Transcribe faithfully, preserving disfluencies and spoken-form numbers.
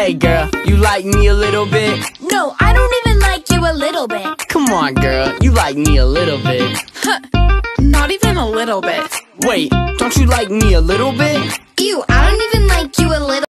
Hey girl, you like me a little bit? No, I don't even like you a little bit. Come on girl, you like me a little bit. Not even a little bit. Wait, don't you like me a little bit? Ew, I don't even like you a little